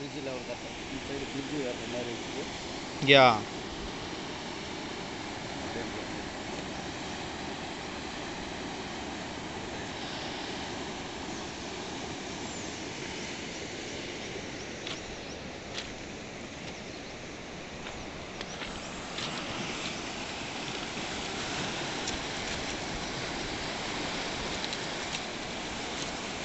ஃப்ரிட்ஜில் ஒரு கட்டை இந்த சைடு ஃப்ரிட்ஜு வேறு மாதிரி இருக்குது. Yeah.